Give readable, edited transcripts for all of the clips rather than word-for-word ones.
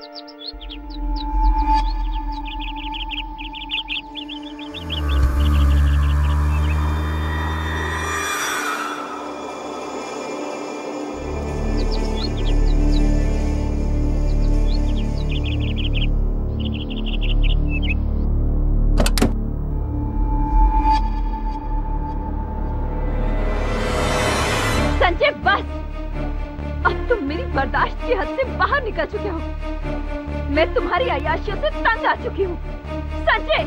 बर्दाश्त की हद से बाहर निकल चुके हो। मैं तुम्हारी अय्याशियों से तंग आ चुकी हूँ। Sanjay,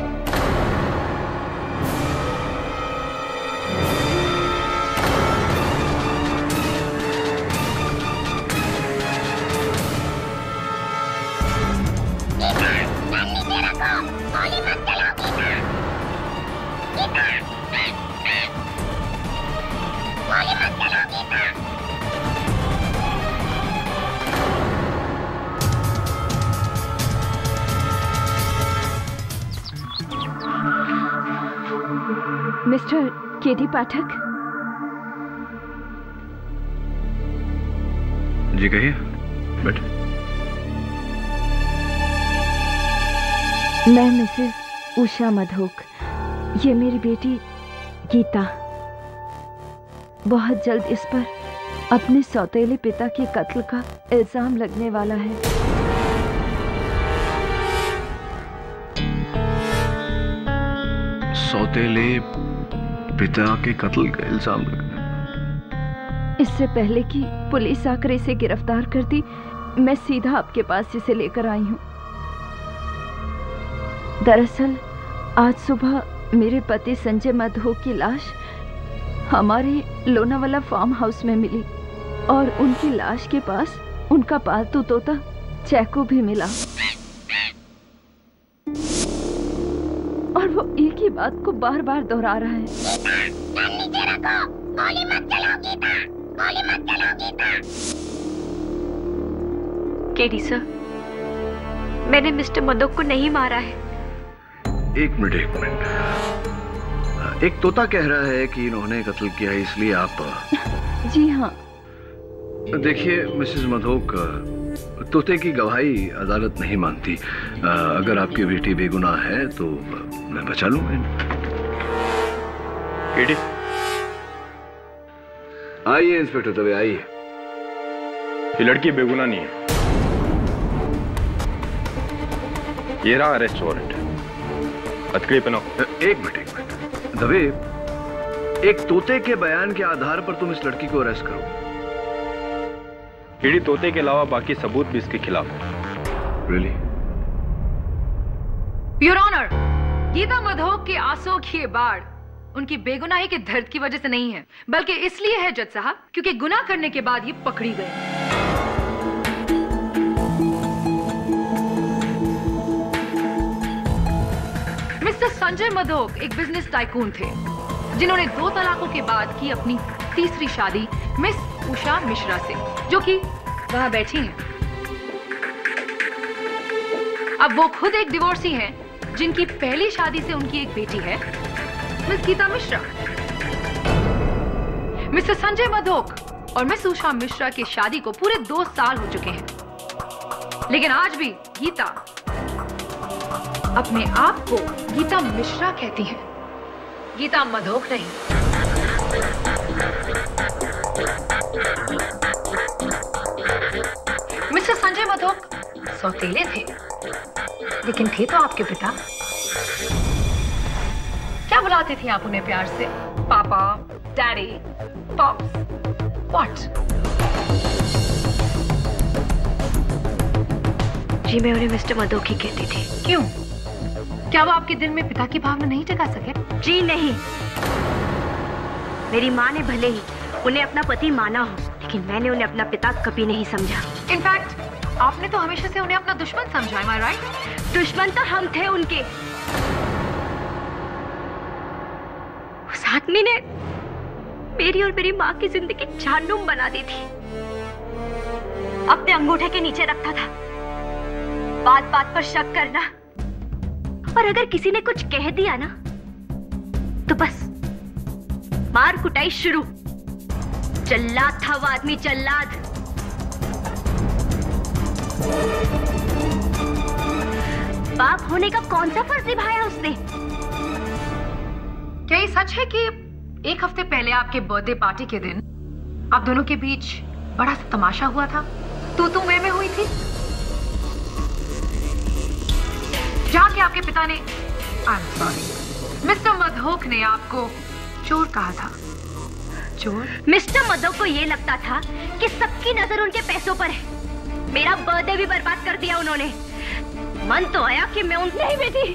mister KD Pathak. जी कहिए, बैठे। मैं मिसेस उषा मधोक, ये मेरी बेटी गीता। बहुत जल्द इस पर अपने सौतेले पिता के कत्ल का इल्जाम लगने वाला है। सौतेले पिता के कत्ल का इल्जाम लगना। इससे पहले कि पुलिस आकर इसे गिरफ्तार करती, मैं सीधा आपके पास इसे लेकर आई हूँ। दरअसल आज सुबह मेरे पति संजय मधोक की लाश हमारे लोनावाला फार्म हाउस में मिली और उनकी लाश के पास उनका पालतू तोता चैको भी मिला। और वो एक ही बात को बार बार दोहरा रहा है। केडी सर, मैंने मिस्टर मधोक को नहीं मारा है। एक मिनट। एक तोता कह रहा है कि इन्होंने कत्ल किया है, इसलिए आप। जी हाँ। देखिए मिसेस मधोक, तोते की गवाही अदालत नहीं मानती। अगर आपकी बेटी बेगुनाह है तो मैं बचा लूंगा। केडी, आइए इंस्पेक्टर दवे, आइए। ये लड़की बेगुनाह नहीं है। ये रहा अरेस्ट वारंट। हथकड़ी पहनाओ। एक मिनट दवे, एक तोते के बयान के आधार पर तुम इस लड़की को अरेस्ट करो? केडी, तोते के अलावा बाकी सबूत भी इसके खिलाफ है। Really? Your honour, Geeta Madhok के आंसुओं की ये बाढ़ उनकी बेगुनाही के दर्द की वजह से नहीं है, बल्कि इसलिए है जज साहब क्योंकि गुनाह करने के बाद ये पकड़ी गई। मिस्टर संजय मधोक एक बिजनेस टाइकून थे जिन्होंने 2 तलाकों के बाद की अपनी तीसरी शादी मिस उषा मिश्रा से, जो कि वहां बैठी हैं। अब वो खुद एक डिवोर्सी हैं, जिनकी पहली शादी से उनकी एक बेटी है, मिस गीता मिश्रा। मिस्टर संजय मधोक और मिस उषा मिश्रा की शादी को पूरे 2 साल हो चुके हैं, लेकिन आज भी गीता अपने आप को गीता मिश्रा कहती है, गीता मधोक नहीं। मिस्टर संजय मधोक सौतेले थे, लेकिन थे तो आपके पिता। क्या बुलाते थे आप उन्हें प्यार से? पापा, डैडी, पॉप्स, व्हाट? जी मैं उन्हें मिस्टर मधोक ही कहती थी। क्यों? क्या वो आपके दिल में पिता की भावना नहीं जगा सके? जी नहीं। मेरी माँ ने भले ही उन्हें अपना पति माना हो, लेकिन मैंने उन्हें अपना पिता कभी नहीं समझा। इनफैक्ट आपने तो हमेशा से उन्हें अपना दुश्मन समझा, am I right? दुश्मन तो हम थे उनके। उस आदमी ने मेरी और मेरी माँ की जिंदगी जहन्नुम बना दी थी। अपने अंगूठे के नीचे रखता था, बात बात पर शक करना, और अगर किसी ने कुछ कह दिया ना तो बस मार कुटाई शुरू। जल्लाद था वो आदमी, जल्लाद। बाप होने का कौन सा फर्ज निभाया उसने? क्या ये सच है कि एक हफ्ते पहले आपके बर्थडे पार्टी के दिन आप दोनों के बीच बड़ा सा तमाशा हुआ था? तू मैं हुई थी, जहाँ के आपके पिता ने मिस्टर मधोक ने आपको चोर कहा था। चोर? मिस्टर मधोक को ये लगता था कि सबकी नजर उनके पैसों पर है। मेरा बर्थडे भी बर्बाद कर दिया उन्होंने। मन तो आया कि मैं उनसे ही बेटी।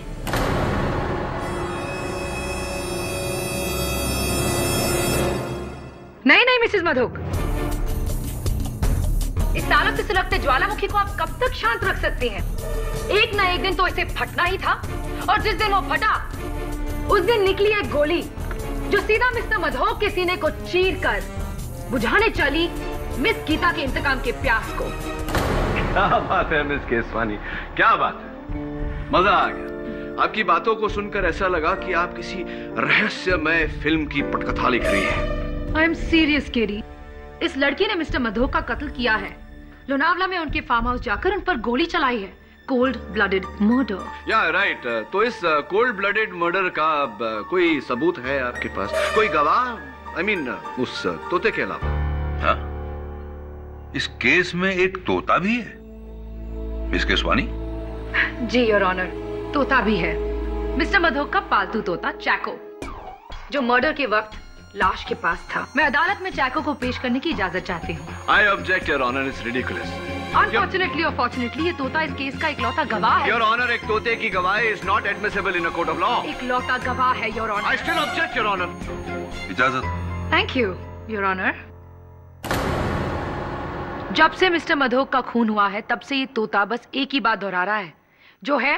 नहीं मिसेस मधोक, इस तालब से सुलगते ज्वालामुखी को आप कब तक शांत रख सकती हैं? एक ना एक दिन तो इसे फटना ही था, और जिस दिन वो फटा उस दिन निकली एक गोली जो सीधा मिस्टर मधोक के सीने को चीरकर बुझाने चली मिस गीता के इंतकाम के प्यास को। क्या बात है मिस केसवानी, क्या बात है, मजा आ गया। आपकी बातों को सुनकर ऐसा लगा कि आप किसी रहस्यमय फिल्म की पटकथा लिख रही हैं। I am serious KD. इस लड़की ने मिस्टर मधोक का कत्ल किया है। लोनावला में उनके फार्म हाउस जाकर उन पर गोली चलाई है। Cold blooded murder. Yeah right. तो इस कोल्ड ब्लडेड मर्डर का कोई सबूत है आपके पास? कोई गवाह? आई मीन उस तोते के अलावा? हाँ? इस केस में एक तोता भी है मिस केसवानी? जी योर ऑनर, तोता भी है। मिस्टर मधोक का पालतू तोता चैको, जो मर्डर के वक्त लाश के पास था। मैं अदालत में चैको को पेश करने की इजाजत चाहती हूँ। I object your honour, it's ridiculous. Unfortunately और फॉर्चुनेटली ये तोता इस केस का इकलौता गवाह है। योर ऑनर, एक तोते की गवाही is not admissible in a court of law. इकलौता गवाह है your honour. I still object your honour. इजाजत। Thank you your honour. जब से मिस्टर मधोक का खून हुआ है तब से ये तोता बस एक ही बात दोहरा रहा है, जो है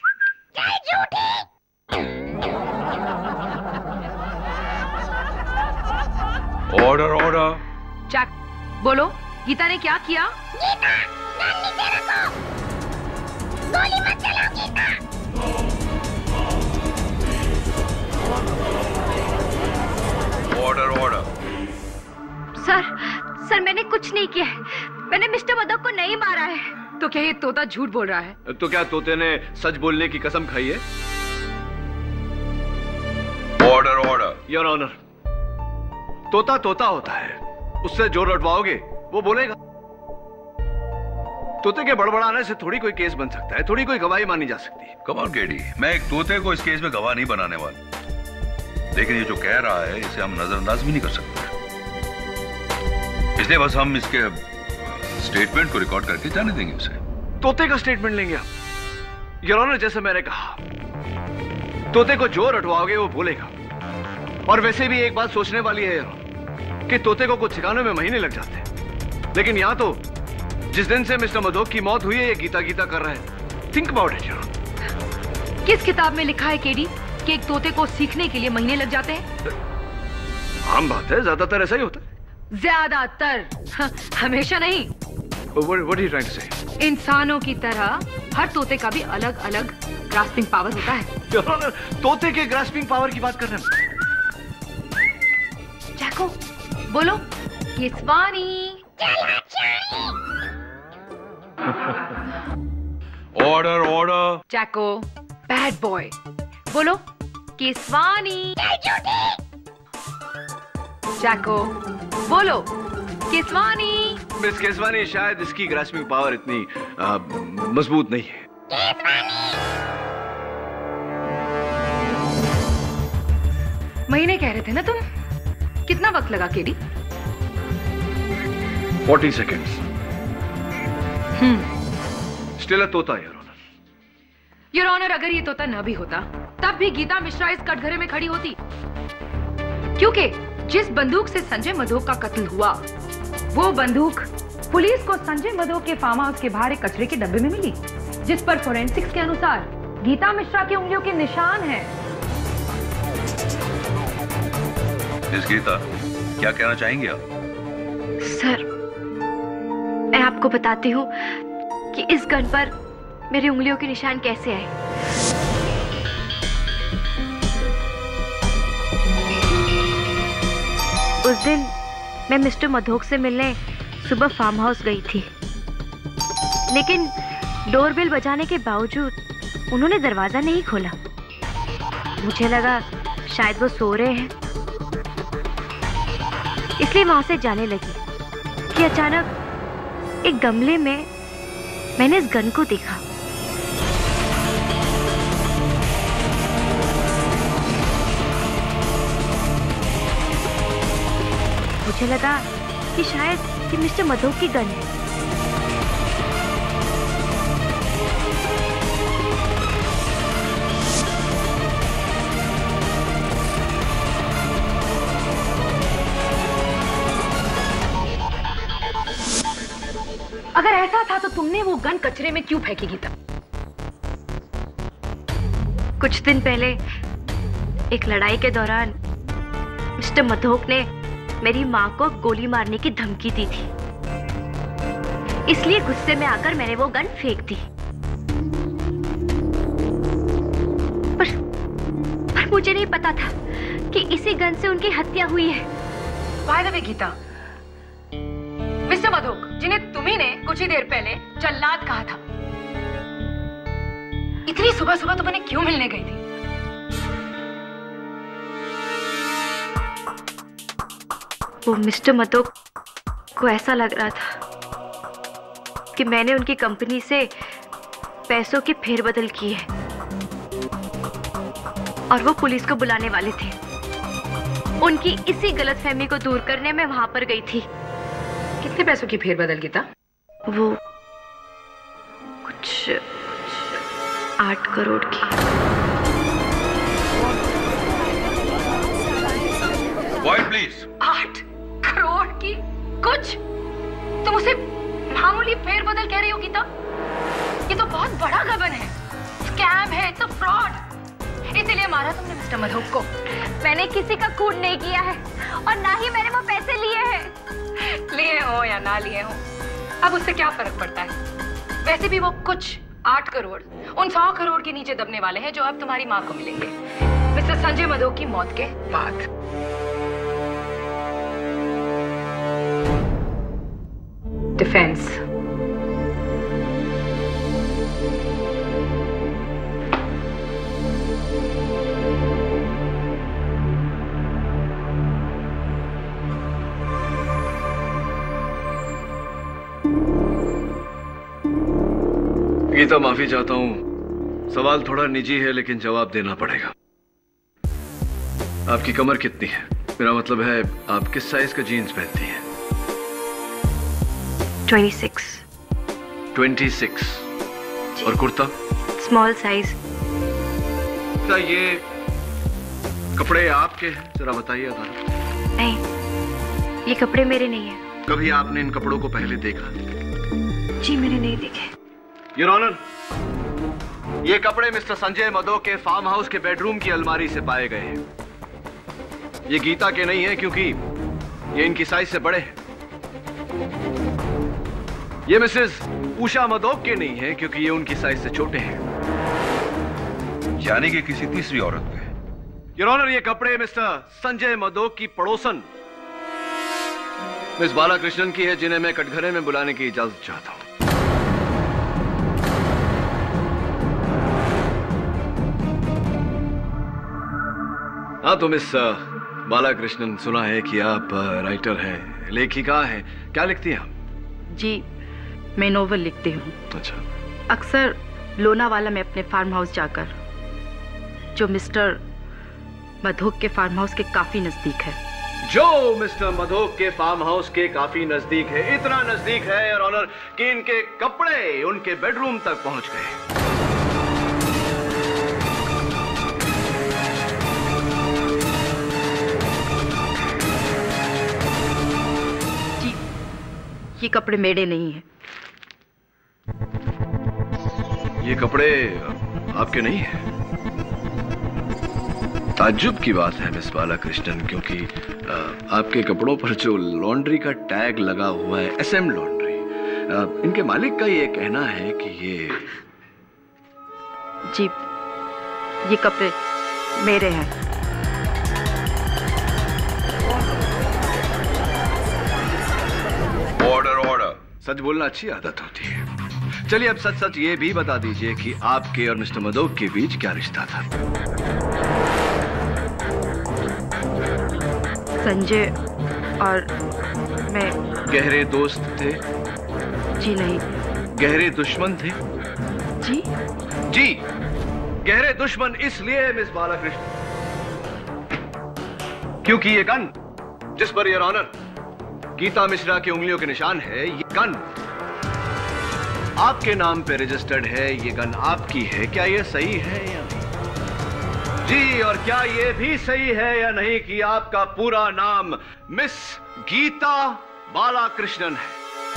ऑर्डर ऑर्डर। चैक, बोलो गीता ने क्या किया? गीता, नाम नीचे रखो। गोली मत चलाओ गीता। Order order. सर मैंने कुछ नहीं किया है। मैंने मिस्टर मधोक को नहीं मारा है। तो क्या ये तोता झूठ बोल रहा है? तो क्या तोते ने सच बोलने की कसम खाई है? Order order. योर ऑनर, तोता तोता होता है, उससे जो रटवाओगे वो बोलेगा। तोते के बड़बड़ाने से थोड़ी कोई केस बन सकता है, थोड़ी कोई गवाही मानी जा सकती है। कम ऑन केडी, मैं एक तोते को इस केस में गवाह नहीं बनाने वाला, लेकिन ये जो कह रहा है इसे हम नजरअंदाज भी नहीं कर सकते, इसलिए बस हम इसके स्टेटमेंट को रिकॉर्ड करके जाने देंगे उसे। तोते का स्टेटमेंट लेंगे आप? योर ऑनर, जैसे मैंने कहा, तोते को जो रटवाओगे वो बोलेगा। और वैसे भी एक बात सोचने वाली है कि तोते को कुछ सिखाने में महीने लग जाते हैं, लेकिन यहां तो जिस दिन से मिस्टर मधोक की मौत हुई है ये गीता गीता कर रहा है। Think about it your honour. किस किताब में लिखा है केडी कि एक तोते को सीखने के लिए महीने लग जाते हैं? आम बात है, ज्यादातर ऐसा ही होता है। ज्यादातर, हमेशा नहीं। What are you trying to say? इंसानों की तरह हर तोते का भी अलग अलग ग्रास्पिंग पावर होता है। Your Honor, तोते के ग्रास्पिंग पावर की बात कर रहे हैं। चैको, बोलो Keswani. Order order. Chaiko, bad boy, बोलो केसवानी। चैको, बोलो केसवानी। मिस केसवानी, शायद इसकी ग्रास्पिंग पावर इतनी मजबूत नहीं है। महीने कह रहे थे ना तुम? कितना वक्त लगा केडी? 40 seconds. Still a तोता, योर ऑनर। योर ऑनर, अगर ये तोता न भी होता तब भी गीता मिश्रा इस कटघरे में खड़ी होती, क्योंकि जिस बंदूक से संजय मधोक का कत्ल हुआ वो बंदूक पुलिस को संजय मधोक के फार्म हाउस के बाहर एक कचरे के डब्बे में मिली, जिस पर फोरेंसिक्स के अनुसार गीता मिश्रा की उंगलियों के निशान हैं। मिस गीता, क्या कहना चाहेंगे आप? सर, मैं आपको बताती हूँ कि इस गन पर मेरी उंगलियों के निशान कैसे आए। उस दिन मैं मिस्टर मधोक से मिलने सुबह फार्म हाउस गई थी, लेकिन डोरबेल बजाने के बावजूद उन्होंने दरवाजा नहीं खोला। मुझे लगा शायद वो सो रहे हैं, इसलिए वहां से जाने लगी कि अचानक एक गमले में मैंने इस गन को देखा। मुझे लगा कि शायद ये मिस्टर मधोक की गन है। अगर ऐसा था तो तुमने वो गन कचरे में क्यों फेंकी गीता? कुछ दिन पहले एक लड़ाई के दौरान मिस्टर मधोक ने मेरी माँ को गोली मारने की धमकी दी थी, इसलिए गुस्से में आकर मैंने वो गन फेंक दी। पर मुझे नहीं पता था कि इसी गन से उनकी हत्या हुई है। By the way Geeta, mister Madhok जिन्हें तुम्ही ने कुछ ही देर पहले जल्लाद कहा था, इतनी सुबह सुबह तुम्हें क्यों मिलने गई थी? वो मिस्टर मधोक को ऐसा लग रहा था कि मैंने उनकी कंपनी से पैसों की फेरबदल की है और वो पुलिस को बुलाने वाले थे। उनकी इसी गलतफहमी को दूर करने में वहां पर गई थी। कितने पैसों की फेरबदल गीता? वो कुछ 8 करोड़ की। Quiet, please. 8 करोड़ की? कुछ? तुम उसे मामूली फेरबदल कह रही हो गीता? ये तो बहुत बड़ा गबन है, स्कैम है, तो फ्रॉड। इसीलिए मारा तुमने मिस्टर मधोक को। मैंने किसी का खून नहीं किया है और ना ही मैंने वो पैसे लिए हैं। लिए हो या ना लिए हो, अब उससे क्या फर्क पड़ता है? वैसे भी वो कुछ 8 करोड़ उन 100 करोड़ के नीचे दबने वाले हैं जो अब तुम्हारी माँ को मिलेंगे मिस्टर संजय मधोक की मौत के बाद। डिफेंस। गीता, माफी चाहता हूं, सवाल थोड़ा निजी है लेकिन जवाब देना पड़ेगा। आपकी कमर कितनी है? मेरा मतलब है आप किस साइज का जीन्स पहनती हैं? 26। 26। और कुर्ता? Small size. क्या ये कपड़े आपके हैं? जरा बताइए अदालत। नहीं, ये कपड़े मेरे नहीं हैं। कभी आपने इन कपड़ों को पहले देखा? जी मैंने नहीं देखे। योर ऑनर, ये कपड़े मिस्टर संजय मधोक के फार्म हाउस के बेडरूम की अलमारी से पाए गए हैं। ये गीता के नहीं है क्योंकि ये इनकी साइज से बड़े हैं। ये मिसेस उषा मधोक के नहीं है क्योंकि ये उनकी साइज से छोटे हैं। यानी कि किसी तीसरी औरत के। योर ऑनर, ये कपड़े मिस्टर संजय मधोक की पड़ोसन मिस बालाकृष्णन की है, जिन्हें मैं कटघरे में बुलाने की इजाजत चाहता हूं। हाँ तो मिस बालाकृष्णन, सुना है कि आप राइटर हैं, लेखिका हैं। क्या लिखती हैं आप? जी मैं नोवेल लिखती हूँ। अच्छा। अक्सर लोनावाला में अपने फार्म हाउस जाकर, जो मिस्टर मधोक के फार्म हाउस के काफी नजदीक है। जो मिस्टर मधोक के फार्म हाउस के काफी नजदीक है। इतना नजदीक है योर ऑनर कि इनके कपड़े उनके बेडरूम तक पहुंच गए। ये कपड़े मेरे नहीं हैं। ये कपड़े आपके नहीं हैं? ताज्जुब की बात है मिस बालाकृष्णन, क्योंकि आपके कपड़ों पर जो लॉन्ड्री का टैग लगा हुआ है, SM लॉन्ड्री, इनके मालिक का ये कहना है कि ये। जी ये कपड़े मेरे हैं। Order order. सच बोलना अच्छी आदत होती है। चलिए अब सच सच ये भी बता दीजिए कि आपके और मिस्टर मधोक के बीच क्या रिश्ता था? संजय और मैं गहरे दोस्त थे? जी नहीं। गहरे दुश्मन थे? जी जी, गहरे दुश्मन इसलिए मिस बालाकृष्ण क्योंकि ये गन जिस per your honour Gita Mishra की उंगलियों के निशान है, ये गन आपके नाम पे रजिस्टर्ड है। ये गन आपकी है। क्या ये सही है या नहीं? जी, और क्या ये भी सही है या नहीं कि आपका पूरा नाम मिस गीता बालाकृष्णन है?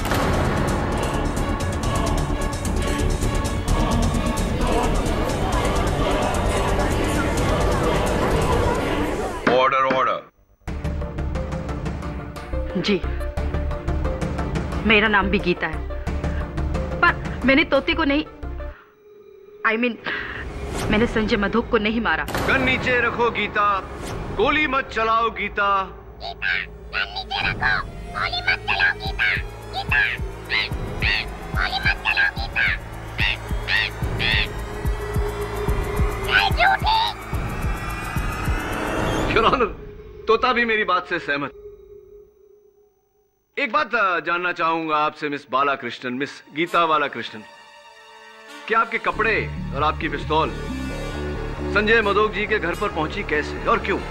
Order order. जी, मेरा नाम भी गीता है, पर मैंने तोते को नहीं, मैंने संजय मधोक को नहीं मारा। गन नीचे रखो गीता, गोली मत चलाओ गीता। गन नीचे रखो, गोली मत चलाओ गीता। गोली मत चलाओ गीता। योर ऑनर, तोता भी मेरी बात से सहमत। एक बात जानना चाहूंगा आपसे मिस बालाकृष्णन, मिस गीता बालाकृष्णन, क्या आपके कपड़े और आपकी पिस्तौल संजय मधोक जी के घर पर पहुंची कैसे और क्यों?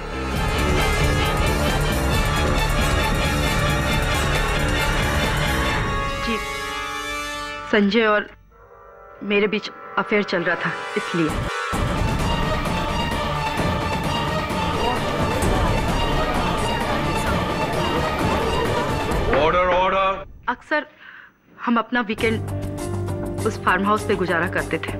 जी, संजय और मेरे बीच अफेयर चल रहा था, इसलिए। Order order. अक्सर हम अपना वीकेंड उस फार्म हाउस पे गुजारा करते थे।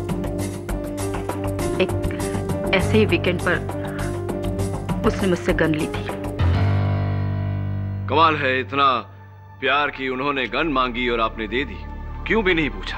एक ऐसे ही वीकेंड पर उसने मुझसे गन ली थी। कमाल है, इतना प्यार की उन्होंने गन मांगी और आपने दे दी, क्यों भी नहीं पूछा?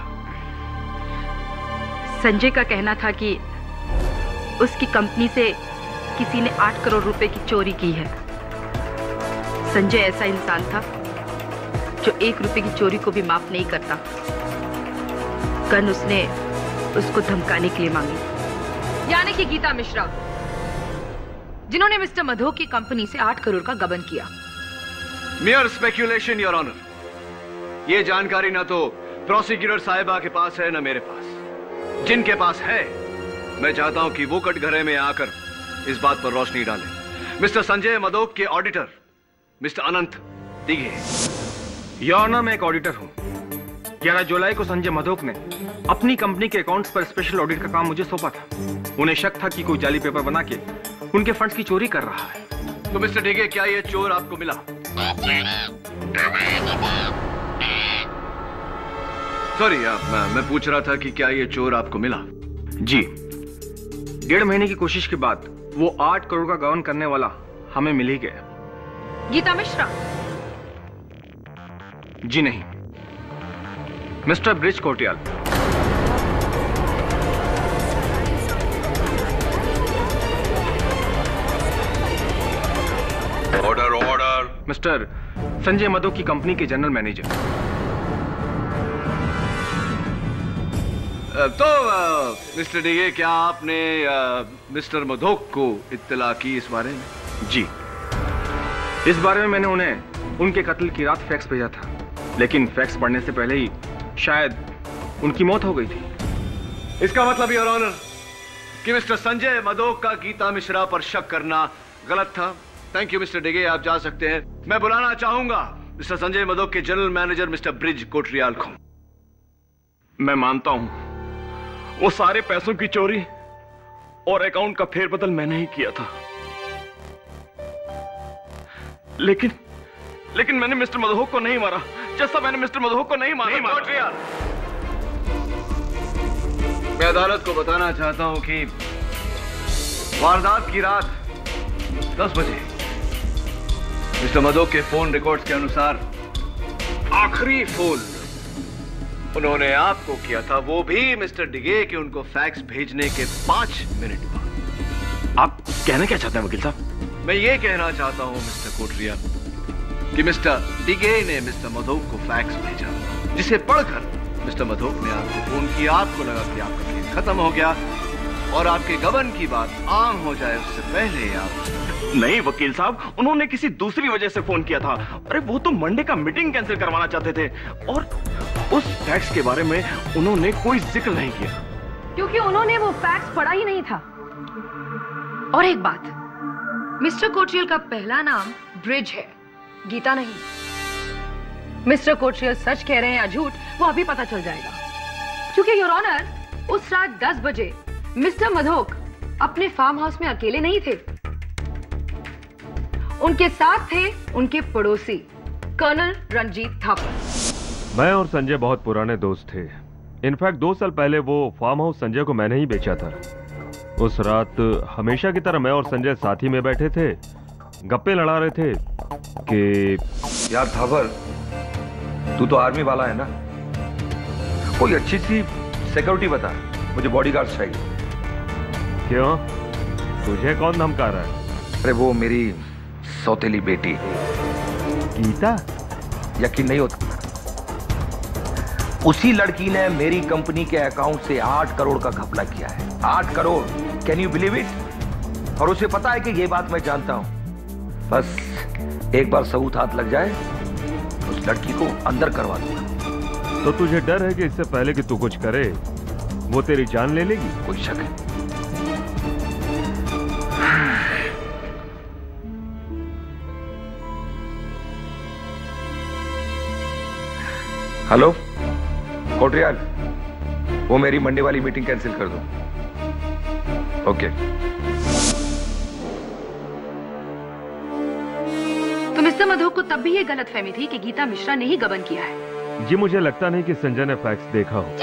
संजय का कहना था कि उसकी कंपनी से किसी ने 8 करोड़ रुपए की चोरी की है। संजय ऐसा इंसान था जो 1 रुपए की चोरी को भी माफ नहीं करता। गन उसने उसको धमकाने के लिए मांगी। यानी कि गीता मिश्रा, जिन्होंने मिस्टर मधोक की कंपनी से 8 करोड़ का गबन किया। Mere speculation your honour. ये जानकारी ना तो प्रोसिक्यूटर साहिबा के पास है ना मेरे पास। जिनके पास है, मैं चाहता हूं कि वो कटघरे में आकर इस बात पर रोशनी डालें। मिस्टर संजय मधोक के auditor mister Anant Dighe. Your honour, मैं एक ऑडिटर हूं। 11 जुलाई को संजय मधोक ने अपनी कंपनी के अकाउंट्स पर स्पेशल ऑडिट का काम मुझे सौंपा था। उन्हें शक था कि कोई जाली पेपर बना के उनके फंड्स की चोरी कर रहा है। तो मिस्टर दिघे, क्या ये चोर आपको मिला? सॉरी, मैं पूछ रहा था कि क्या ये चोर आपको मिला? जी, 1.5 महीने की कोशिश के बाद वो 8 करोड़ का गबन करने वाला हमें मिल ही गया। गीता मिश्रा? जी नहीं, mister Brij Kotiyal. Order order. Mister Sanjay Madhok की कंपनी के जनरल मैनेजर। तो मिस्टर दिघे, क्या आपने मिस्टर मधोक को इत्तला की इस बारे में? जी, इस बारे में मैंने उन्हें उनके कत्ल की रात फैक्स भेजा था, लेकिन फैक्स पढ़ने से पहले ही शायद उनकी मौत हो गई थी। इसका मतलब योर ऑनर कि मिस्टर संजय मधोक का गीता मिश्रा पर शक करना गलत था। थैंक यू मिस्टर दिघे, आप जा सकते हैं। मैं बुलाना चाहूंगा मिस्टर संजय मधोक के general manager mister Brij Kotriyal को। मैं मानता हूं वो सारे पैसों की चोरी और अकाउंट का फेरबदल मैंने ही किया था, लेकिन मैंने मिस्टर मधोक को नहीं मारा, जैसा मैंने मिस्टर मधोक को नहीं मारा। मैं अदालत को बताना चाहता हूं कि वारदात की रात 10 बजे मिस्टर मधोक के फोन रिकॉर्ड्स के अनुसार आखिरी फोन उन्होंने आपको किया था, वो भी मिस्टर दिघे के उनको फैक्स भेजने के 5 मिनट बाद। आप कहना क्या चाहते हैं वकील साहब? मैं ये कहना चाहता हूं मिस्टर कोटरिया कि मिस्टर दिघे ने मिस्टर मधोक को फैक्स भेजा, जिसे पढ़कर मिस्टर मधोक ने आपको फोन किया, आपको लगा कि आपका खेल खत्म हो गया और आपके गबन की बात आम हो जाए उससे पहले आप। नहीं वकील साहब, उन्होंने किसी दूसरी वजह से फोन किया था। अरे वो तो मंडे का मीटिंग कैंसिल करवाना चाहते थे और उस फैक्ट्स के बारे में उन्होंने कोई जिक्र नहीं किया क्योंकि उन्होंने वो फैक्ट्स पढ़ा ही नहीं था। और एक बात, मिस्टर कोट्रियल का पहला नाम ब्रिज है, गीता नहीं। मिस्टर कोट्रियल सच कह रहे हैं या झूठ वो अभी पता चल जाएगा, क्योंकि योर ऑनर उस रात 10 बजे मिस्टर मधोक अपने फार्म हाउस में अकेले नहीं थे। उनके साथ थे उनके पड़ोसी कर्नल रंजीत थापर। मैं और संजय बहुत पुराने दोस्त थे। इनफैक्ट 2 साल पहले वो फार्म हाउस संजय को मैंने ही बेचा था। उस रात हमेशा की तरह मैं और संजय साथ ही में बैठे थे, गप्पे लड़ा रहे थे कि यार थापर, तू तो आर्मी वाला है ना, कोई अच्छी सी सिक्योरिटी बता, मुझे बॉडीगार्ड चाहिए। क्यों, तुझे कौन धमका रहा है? अरे वो मेरी सौतेली बेटी गीता। यकीन नहीं होता, उसी लड़की ने मेरी कंपनी के अकाउंट से 8 करोड़ का घपला किया है। 8 crore, can you believe it? और उसे पता है कि ये बात मैं जानता हूं। बस एक बार सबूत हाथ लग जाए, उस लड़की को अंदर करवा दूंगा। तो तुझे डर है कि इससे पहले कि तू कुछ करे वो तेरी जान ले लेगी? कोई शक है? हेलो कोट्रियल, वो मेरी मंडे वाली मीटिंग कैंसिल कर दो। ओके। तो मिस्टर मधोक को तब भी ये गलतफहमी थी कि गीता मिश्रा ने ही गबन किया है। जी मुझे लगता नहीं कि संजय ने फैक्ट्स देखा हो।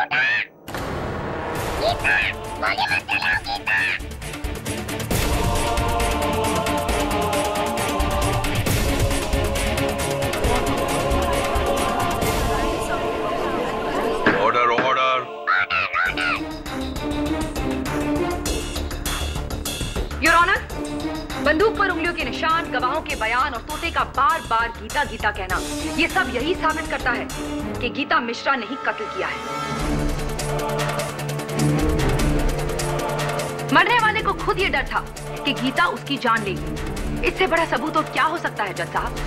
Order order. योर ऑनर, बंदूक पर उंगलियों के निशान, गवाहों के बयान और तोते का बार बार गीता गीता कहना, ये सब यही साबित करता है कि गीता मिश्रा ने ही कत्ल किया है। मरने वाले को खुद ये डर था कि गीता उसकी जान लेगी। इससे बड़ा सबूत और क्या हो सकता है जज साहब?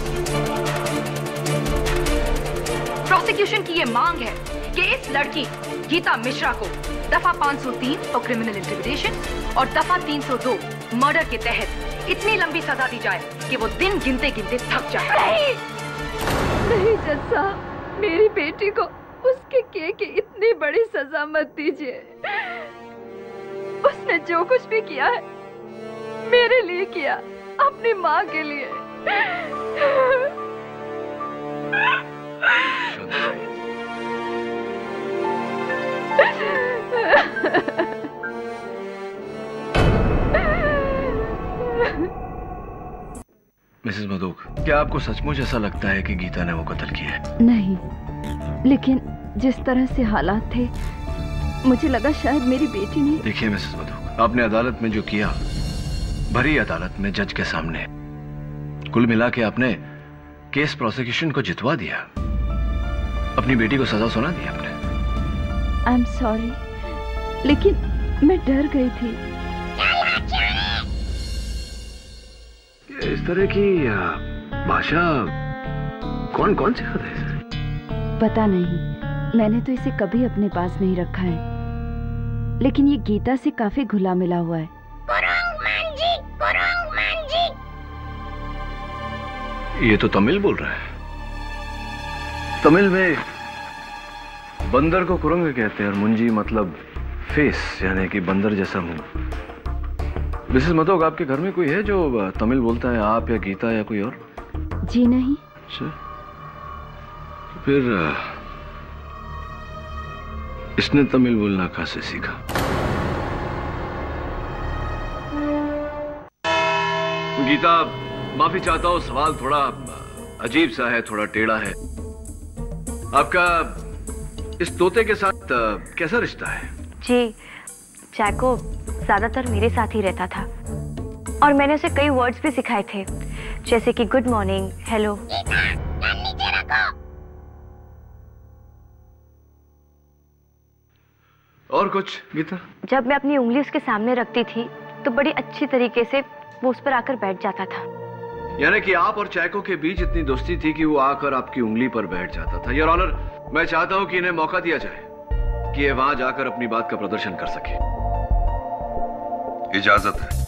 प्रोसिक्यूशन की ये मांग है कि इस लड़की गीता मिश्रा को दफा 503 फॉर क्रिमिनल इंटिमिडेशन और दफा 302 मर्डर के तहत इतनी लंबी सजा दी जाए कि वो दिन गिनते गिनते थक जाए। नहीं जज साहब, मेरी बेटी को उसके किए की इतनी बड़ी सजा मत दीजिए। उसने जो कुछ भी किया है मेरे लिए किया, अपनी माँ के लिए। मिसेस मधोक, क्या आपको सचमुच ऐसा लगता है कि गीता ने वो कत्ल किया है? नहीं, लेकिन जिस तरह से हालात थे मुझे लगा शायद मेरी बेटी ने। देखिए मिसेस मधोक, आपने अदालत में जो किया, भरी अदालत में जज के सामने, कुल मिला के आपने केस प्रोसिक्यूशन को जितवा दिया, अपनी बेटी को सजा सुना दी आपने। आई एम सॉरी, लेकिन मैं डर गई थी। इस तरह की भाषा कौन कौन सिखाता है? पता नहीं, मैंने तो इसे कभी अपने पास नहीं रखा है, लेकिन ये गीता से काफी घुला मिला हुआ है। ये तो तमिल बोल रहा है। तमिल में बंदर को कुरंग कहते हैं और मुंजी मतलब फेस, यानी कि बंदर जैसा मुंह। मिसेस मधोक, आपके घर में कोई है जो तमिल बोलता है? आप या गीता या कोई और? जी नहीं। अच्छा, फिर इसने तमिल बोलना कहाँ से सीखा? गीता, माफी चाहता हूँ, सवाल थोड़ा अजीब सा है, थोड़ा टेढ़ा है। आपका इस तोते के साथ कैसा रिश्ता है? जी, जैको ज्यादातर मेरे साथ ही रहता था और मैंने उसे कई वर्ड्स भी सिखाए थे, जैसे कि गुड मॉर्निंग, हेलो। और कुछ गीता? जब मैं अपनी उंगली उसके सामने रखती थी तो बड़ी अच्छी तरीके से वो उस पर आकर बैठ जाता था। यानी कि आप और चैको के बीच इतनी दोस्ती थी कि वो आकर आपकी उंगली पर बैठ जाता था। योर ऑनर, मैं चाहता हूं कि इन्हें मौका दिया जाए कि ये वहां जाकर अपनी बात का प्रदर्शन कर सके। इजाजत है।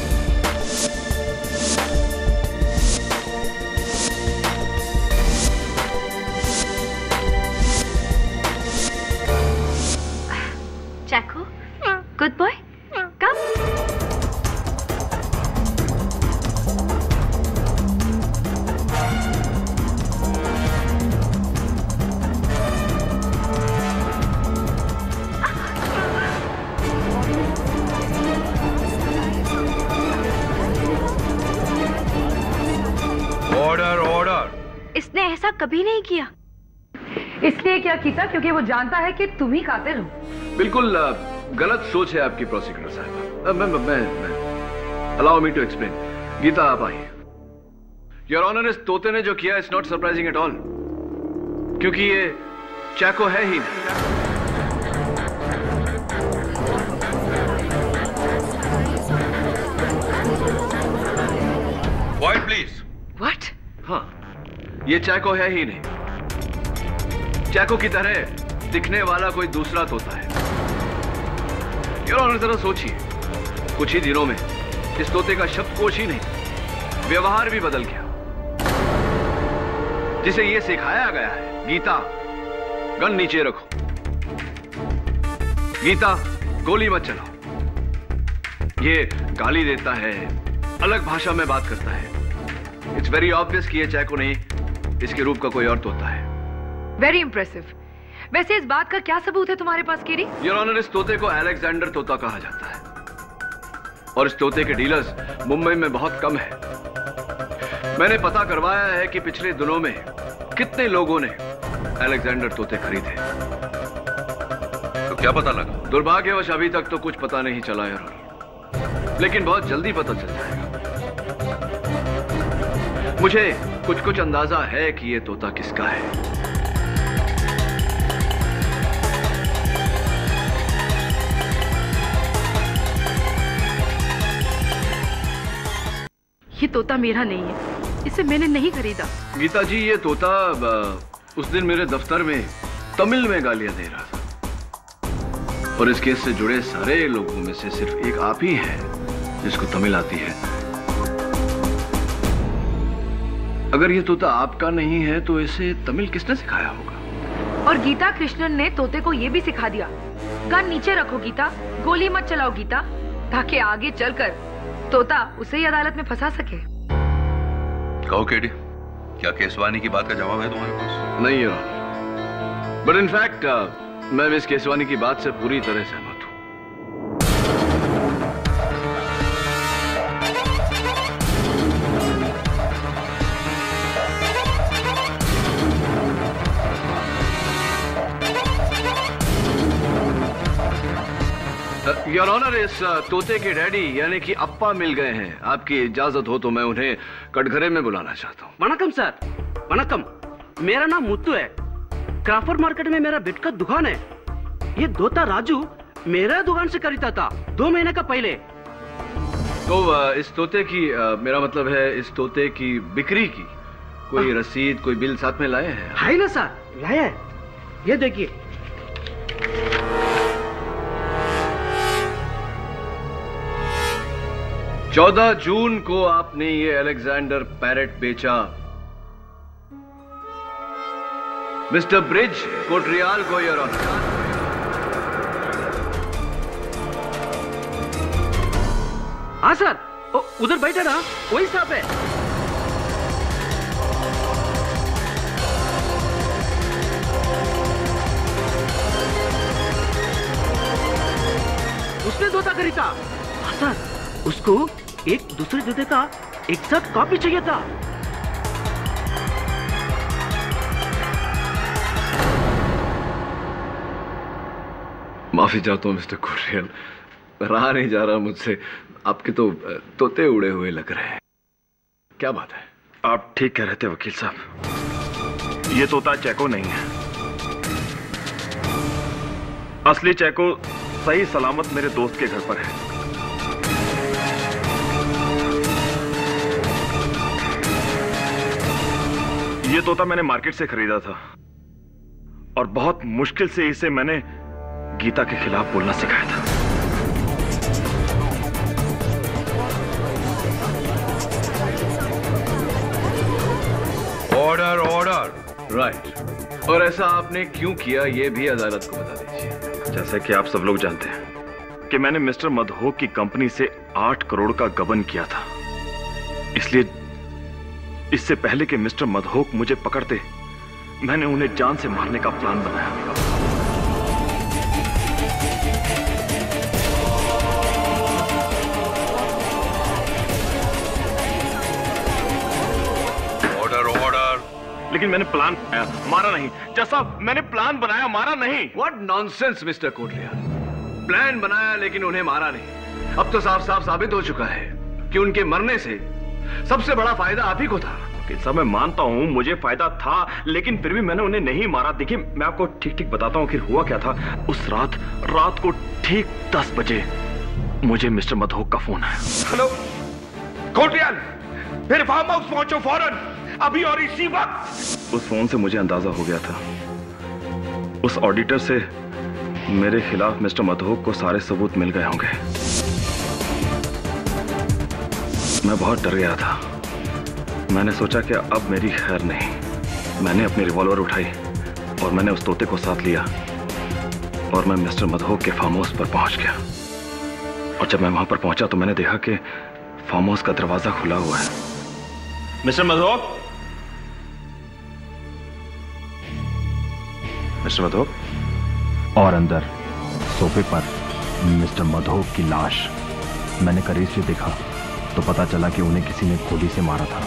Chaiko, good boy, come. Order order. इसने ऐसा कभी नहीं किया। इसलिए क्या कीता? क्योंकि वो जानता है कि तुम ही कातिल हो। बिल्कुल गलत सोच है आपकी प्रोसिक्यूटर साहब। मैं allow me to explain. Geeta आप आइए। योर ऑनर, इस तोते ने जो किया it's not surprising at all, क्योंकि ये चैको है ही नहीं। Quiet, please. What? हाँ, ये चैको है ही नहीं। चैको की तरह दिखने वाला कोई दूसरा तोता है। योर ऑनर, जरा सोचिए, कुछ ही दिनों में इस तोते का शब्दकोश ही नहीं, व्यवहार भी बदल गया। जिसे ये सिखाया गया है, गीता गन नीचे रखो, गीता गोली मत चलाओ, ये गाली देता है, अलग भाषा में बात करता है। इट्स वेरी ऑब्वियस कि ये चैको नहीं, इसके रूप का कोई और तोता है। Very impressive. वैसे इस बात का क्या सबूत है तुम्हारे पास, केडी? योर ऑनर, इस तोते को अलेक्जेंडर तोता कहा जाता है और इस तोते के डीलर्स मुंबई में बहुत कम है। मैंने पता करवाया है कि पिछले दिनों में कितने लोगों ने अलेक्जेंडर तोते खरीदे। तो क्या पता लगा? दुर्भाग्यवश अभी तक तो कुछ पता नहीं चला योर ऑनर, लेकिन बहुत जल्दी पता चल जाएगा। मुझे कुछ अंदाजा है कि ये तोता किसका है। ये तोता मेरा नहीं है, इसे मैंने नहीं खरीदा। गीता जी, ये तोता उस दिन मेरे दफ्तर में तमिल में गालियां दे रहा था और इस केस से जुड़े सारे लोगों में से सिर्फ एक आप ही हैं जिसको तमिल आती है। अगर ये तोता आपका नहीं है तो इसे तमिल किसने सिखाया होगा? और गीता कृष्णन ने तोते को ये भी सिखा दिया, गन नीचे रखो गीता, गोली मत चलाओ गीता, ताकि आगे चलकर तोता उसे ही अदालत में फंसा सके। कहो केडी, क्या केसवानी की बात का जवाब है तुम्हारे पास? नहीं है, बट इनफैक्ट मैं मिस केसवानी की बात से पूरी तरह सहमत हूं। योर ऑनर, इस तोते के डैडी यानी कि अप्पा मिल गए हैं। आपकी इजाजत हो तो मैं उन्हें कटघरे में बुलाना चाहता हूँ। वणकम सर, वणकम। मेरा नाम मुत्तू है, क्राफर्ड मार्केट में मेरा बेट का दुकान है। ये तोता राजू मेरा दुकान से खरीदा था 2 महीने का पहले। तो इस तोते की मेरा मतलब है इस तोते की बिक्री की कोई रसीद, कोई बिल साथ में लाए हैं? है ना सर, लाया है। ये देखिए। 14 जून को आपने ये अलेक्जेंडर पैरेट बेचा मिस्टर ब्रिज कोटरियाल को, योर ऑनर। हाँ सर, उधर बैठा ना, वही साहब है। उसने तोता खरीदा। हाँ सर, उसको एक दूसरे जूते का एग्जैक्ट कॉपी चाहिए था। माफी चाहता हूं मिस्टर कोटरियाल, रहा नहीं जा रहा मुझसे। आपके तो तोते उड़े हुए लग रहे हैं। क्या बात है? आप ठीक कह रहे थे वकील साहब, ये तोता चैको नहीं है। असली चैको सही सलामत मेरे दोस्त के घर पर है। ये तोता मैंने मार्केट से खरीदा था और बहुत मुश्किल से इसे मैंने गीता के खिलाफ बोलना सिखाया था। Order order. राइट। और ऐसा आपने क्यों किया ये भी अदालत को बता दीजिए। जैसे कि आप सब लोग जानते हैं कि मैंने मिस्टर मधोक की कंपनी से 8 करोड़ का गबन किया था, इसलिए इससे पहले कि मिस्टर मधोक मुझे पकड़ते मैंने उन्हें जान से मारने का प्लान बनाया। लेकिन मैंने प्लान बनाया, मारा नहीं। जैसा मैंने प्लान बनाया, मारा नहीं। What nonsense, mister Kotriyal. Plan बनाया लेकिन उन्हें मारा नहीं। अब तो साफ साफ साबित हो चुका है कि उनके मरने से सबसे बड़ा फायदा आप ही को था। सब मैं मानता हूं मुझे फायदा था, लेकिन फिर भी मैंने उन्हें नहीं मारा। देखिए मैं आपको ठीक ठीक बताता हूं कि हुआ क्या था। उस रात को ठीक 10 बजे मुझे मिस्टर मधोक का फोन आया। हेलो कोटरियाल, फिर फार्म हाउस पहुंचो फौरन, अभी और इसी वक्त। उस फोन से मुझे अंदाजा हो गया था उस ऑडिटर से मेरे खिलाफ मिस्टर मधोक को सारे सबूत मिल गए होंगे। मैं बहुत डर गया था। मैंने सोचा कि अब मेरी खैर नहीं। मैंने अपनी रिवॉल्वर उठाई और मैंने उस तोते को साथ लिया और मैं मिस्टर मधोक के फार्म हाउस पर पहुंच गया। और जब मैं वहां पर पहुंचा तो मैंने देखा कि फार्म हाउस का दरवाजा खुला हुआ है। Mister Madhok, mister Madhok. और अंदर सोफे पर मिस्टर मधोक की लाश। मैंने करीब से देखा तो पता चला कि उन्हें किसी ने गोली से मारा था।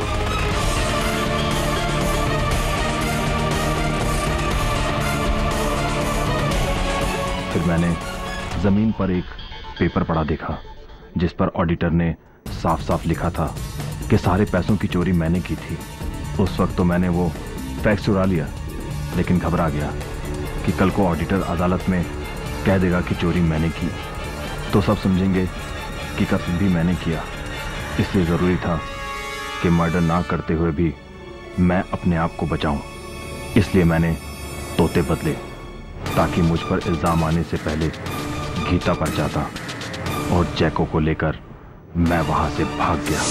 फिर मैंने जमीन पर एक पेपर पड़ा देखा जिस पर ऑडिटर ने साफ साफ लिखा था कि सारे पैसों की चोरी मैंने की थी। उस वक्त तो मैंने वो फैक्स चुरा लिया, लेकिन घबरा गया कि कल को ऑडिटर अदालत में कह देगा कि चोरी मैंने की तो सब समझेंगे कि कत्ल भी मैंने किया। इसलिए ज़रूरी था कि मर्डर ना करते हुए भी मैं अपने आप को बचाऊं। इसलिए मैंने तोते बदले ताकि मुझ पर इल्ज़ाम आने से पहले गीता पर जाता और जैको को लेकर मैं वहां से भाग गया।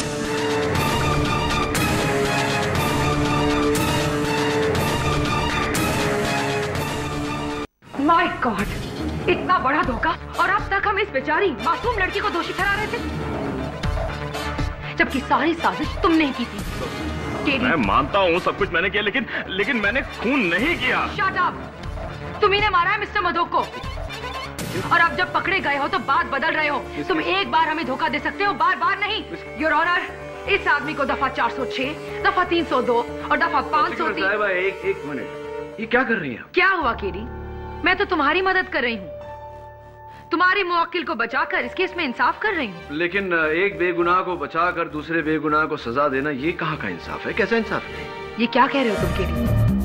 माय गॉड, इतना बड़ा धोखा और अब तक हम इस बेचारी मासूम लड़की को दोषी ठहरा रहे थे, जबकि सारी साजिश तुमने की थी। मैं मानता हूँ सब कुछ मैंने किया, लेकिन मैंने खून नहीं किया। Shut up! तुम्ही ने मारा है मिस्टर मधोक को और अब जब पकड़े गए हो तो बात बदल रहे हो। तुम एक बार हमें धोखा दे सकते हो, बार बार नहीं। योर ऑनर, इस आदमी को दफा 406, दफा 302 और दफा 503। एक मिनट, ये क्या कर रही हैं? क्या हुआ केडी? मैं तो तुम्हारी मदद कर रही हूँ। तुम्हारे मुवक्किल को बचाकर इस केस में इंसाफ कर रही हूँ। लेकिन एक बेगुनाह को बचाकर दूसरे बेगुनाह को सजा देना, ये कहाँ का इंसाफ है? कैसा इंसाफ है? ये क्या कह रहे हो तुम केडी?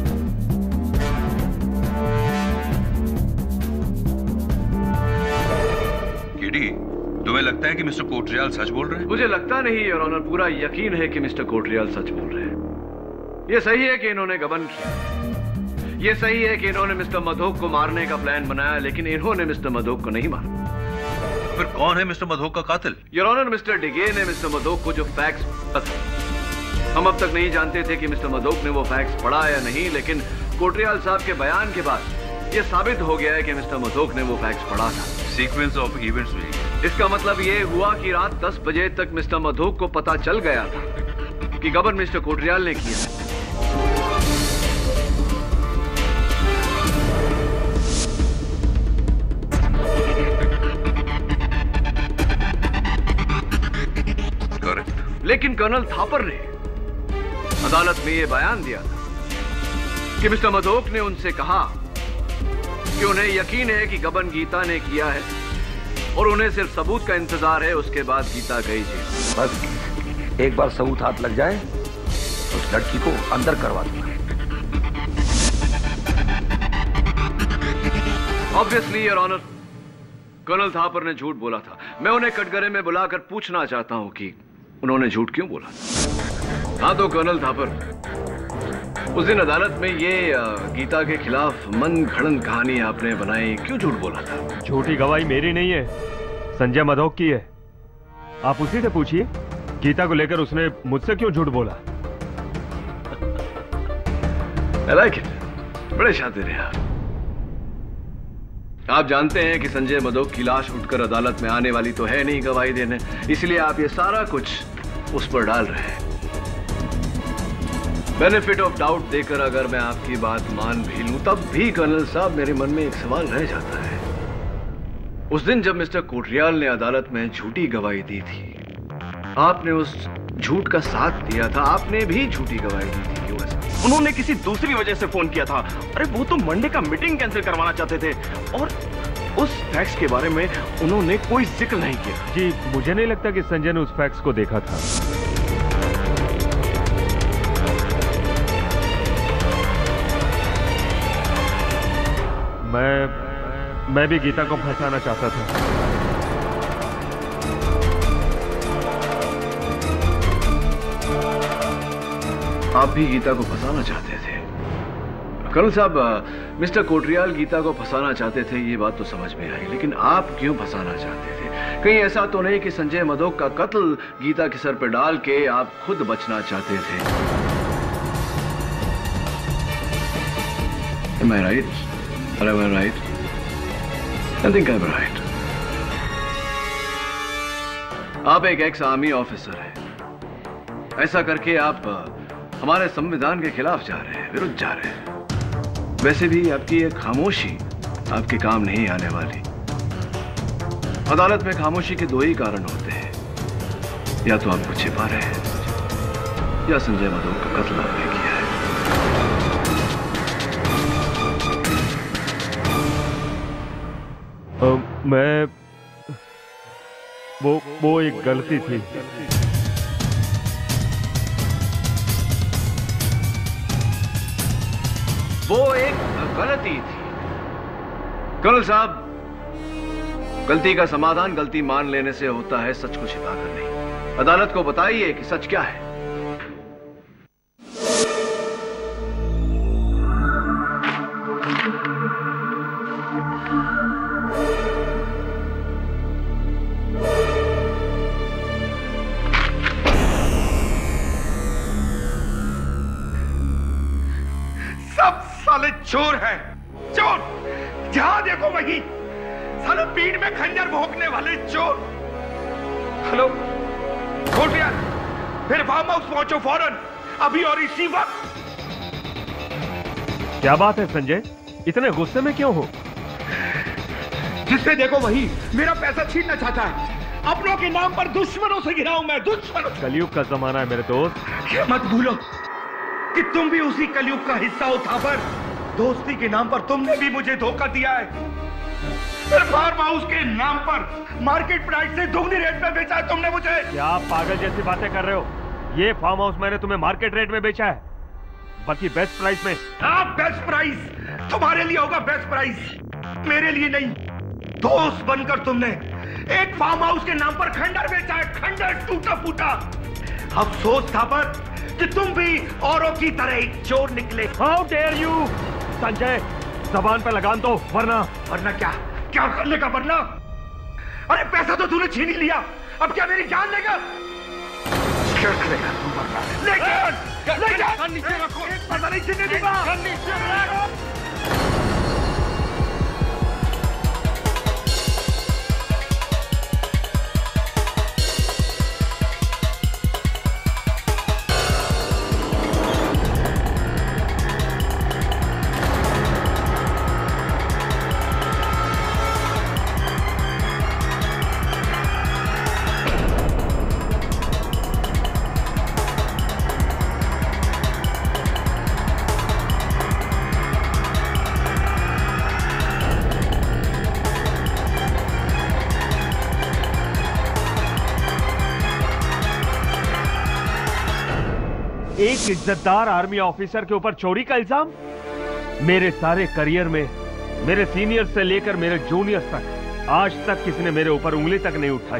केडी, तुम्हें लगता है कि मिस्टर कोटरियाल सच बोल रहे हैं? मुझे लगता नहीं योर ऑनर, पूरा यकीन है कि मिस्टर कोटरियाल सच बोल रहे हैं। ये सही है कि इन्होंने गबन किया, ये सही है कि इन्होंने मिस्टर मधोक को मारने का प्लान बनाया, लेकिन इन्होंने मिस्टर मधोक को नहीं मारा। फिर कौन है मिस्टर मधोक का कातिल? योर ऑनर, मिस्टर डिगे ने मिस्टर मधोक को जो फैक्स हम अब तक नहीं जानते थे कि मिस्टर मधोक ने वो फैक्स पढ़ा या नहीं, लेकिन कोटरियाल साहब के बयान के बाद ये साबित हो गया है कि मिस्टर मधोक ने वो फैक्स पढ़ा था। सीक्वेंस ऑफ इवेंट्स में इसका मतलब ये हुआ कि रात 10 बजे तक मिस्टर मधोक को पता चल गया था कि गबन मिस्टर कोटरियाल ने किया। लेकिन कर्नल थापर ने अदालत में यह बयान दिया था कि मिस्टर मधोक ने उनसे कहा कि उन्हें यकीन है कि गबन गीता ने किया है और उन्हें सिर्फ सबूत का इंतजार है, उसके बाद गीता गई जेल। बस एक बार सबूत हाथ लग जाए तो उस लड़की को अंदर करवा दूंगा। Obviously your honour, colonel Thapar ने झूठ बोला था। मैं उन्हें कटघरे में बुलाकर पूछना चाहता हूं कि उन्होंने झूठ क्यों बोला। हाँ तो कर्नल थापर, उस दिन अदालत में ये गीता के खिलाफ मन घड़न कहानी आपने बनाई, क्यों झूठ बोला था? झूठी गवाही मेरी नहीं है, संजय मधोक की है। आप उसी से पूछिए गीता को लेकर उसने मुझसे क्यों झूठ बोला। I like it. बड़े शातिर हैं आप जानते हैं कि संजय मधोक की लाश उठकर अदालत में आने वाली तो है नहीं गवाही देने, इसलिए आप ये सारा कुछ उस पर डाल रहे हैं। बेनिफिट ऑफ डाउट देकर अगर मैं आपकी बात मान भी लूं, तब भी कर्नल साहब मेरे मन में एक सवाल रह जाता है। उस दिन जब मिस्टर कोटरियाल ने अदालत में झूठी गवाही दी थी, आपने उस झूठ का साथ दिया था, आपने भी झूठी गवाही दी थी, क्यों ऐसा? उन्होंने किसी दूसरी वजह से फोन किया था। अरे वो तो मंडे का मीटिंग कैंसिल करवाना चाहते थे और उस फैक्स के बारे में उन्होंने कोई जिक्र नहीं किया। जी मुझे नहीं लगता कि संजय ने उस फैक्स को देखा था। मैं भी गीता को फंसाना चाहता था। आप भी गीता को फंसाना चाहते थे। कर्नल साहब, मिस्टर कोटरियाल गीता को फंसाना चाहते थे, ये बात तो समझ में आई, लेकिन आप क्यों फंसाना चाहते थे? कहीं ऐसा तो नहीं कि संजय मधोक का कत्ल गीता के सर पर डाल के आप खुद बचना चाहते थे? Am I right? Or am I right? I think I'm right. आप एक एक्स आर्मी ऑफिसर हैं। ऐसा करके आप हमारे संविधान के खिलाफ जा रहे हैं, विरुद्ध जा रहे हैं। वैसे भी आपकी ये खामोशी आपके काम नहीं आने वाली। अदालत में खामोशी के दो ही कारण होते हैं, या तो आप कुछ छिपा रहे हैं या संजय मधोक का कत्ल आपने किया है। मैं वो एक गलती थी। वो एक गलती थी। कर्नल साहब, गलती का समाधान गलती मान लेने से होता है, सच को छिपाकर नहीं। अदालत को बताइए कि सच क्या है। चोर है, चोर। जहां देखो वही साले पीठ में खंजर भोंकने वाले चोर। हेलो कोटरियाल, फिर फार्म हाउस पहुंचो फौरन, अभी और इसी वक्त। क्या बात है संजय, इतने गुस्से में क्यों हो? जिससे देखो वही मेरा पैसा छीनना चाहता है। अपनों के नाम पर दुश्मनों से घिरा हूं मैं, दुश्मनों। कलयुग का जमाना है मेरे दोस्त। मत भूलो कि तुम भी उसी कलयुग का हिस्सा हो। थापर, दोस्ती के नाम पर तुमने भी मुझे धोखा दिया है। फार्म हाउस के नाम पर मार्केट प्राइस से दोगुनी रेट में बेचा है तुमने मुझे। क्या आप पागल जैसी बातें कर रहे हो? ये फार्म हाउस मैंने तुम्हें मार्केट रेट में बेचा है, बल्कि बेस्ट प्राइस में। हाँ, बेस्ट प्राइस तुम्हारे लिए होगा, बेस्ट प्राइस मेरे लिए नहीं। दोस्त बनकर तुमने एक फार्म हाउस के नाम पर खंडर बेचा है, खंडर टूटा फूटा। अफसोस था पर कि तुम भी औरों की तरह एक चोर निकले। हाउ डेयर यू संजय, जबान पे लगाम दो, वरना क्या करने का वरना? अरे पैसा तो तूने छीन ही लिया, अब क्या मेरी जान लेगा? क्या करेगा तू वरना? लेकिन नीचे रखो, पता नहीं छीनने दूंगा। नीचे रखो। एक इज्जतदार आर्मी ऑफिसर के ऊपर चोरी का इल्जाम? मेरे सारे करियर में मेरे सीनियर से लेकर मेरे जूनियर तक आज तक किसी ने मेरे ऊपर उंगली तक नहीं उठाई।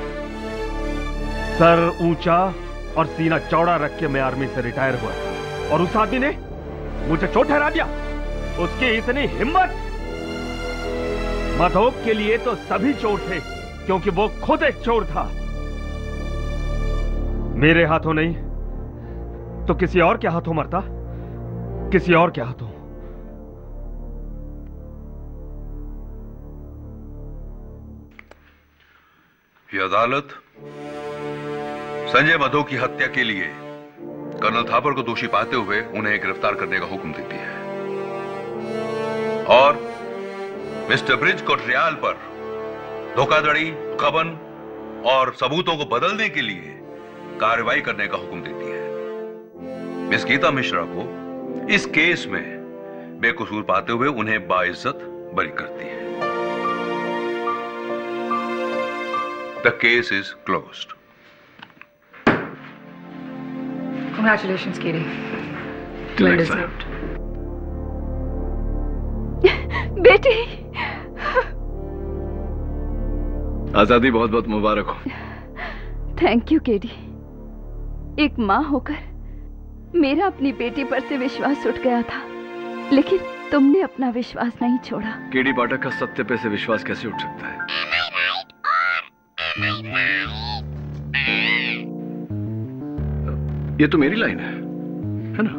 सर ऊंचा और सीना चौड़ा रख के मैं आर्मी से रिटायर हुआ था, और उस आदमी ने मुझे चोट ठहरा दिया। उसकी इतनी हिम्मत! मधोक के लिए तो सभी चोर थे, क्योंकि वो खुद एक चोर था। मेरे हाथों नहीं तो किसी और के हाथों मरता, किसी और के हाथों। ये अदालत संजय मधोक की हत्या के लिए कर्नल थापर को दोषी पाते हुए उन्हें गिरफ्तार करने का हुक्म देती है, और मिस्टर ब्रिज को ट्रायल पर धोखाधड़ी, गबन और सबूतों को बदलने के लिए कार्रवाई करने का हुक्म देती है। मिस गीता मिश्रा को इस केस में बेकसूर पाते हुए उन्हें बाइज्जत बरी करती है। The case is closed. Congratulations, KD. Well deserved. बेटी, आजादी बहुत बहुत मुबारक हो। Thank you KD. एक माँ होकर मेरा अपनी बेटी पर से विश्वास उठ गया था, लेकिन तुमने अपना विश्वास नहीं छोड़ा। केडी पाठक का सत्य पे से विश्वास कैसे उठ सकता है? ये तो मेरी लाइन है ना?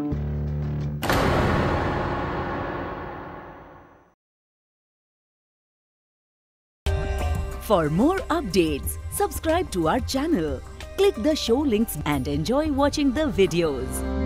For more updates, subscribe to our channel, click the show links and enjoy watching the videos.